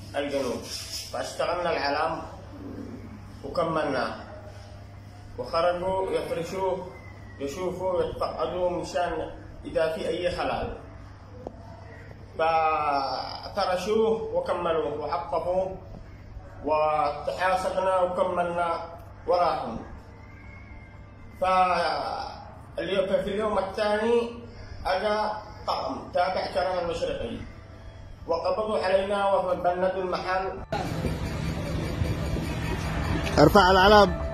الجنوب، فاشتغلنا العلام وكملناه، وخرجوا يفرشوه يشوفوا يتفقدوا مشان إذا في أي خلل، ففرشوه وكملوه وحققوا وتحاسبنا وكملنا وراهم. في اليوم الثاني أجا طقم تابع كرم المشرقي وقبضوا علينا وبندوا المحل. ارفع العلم.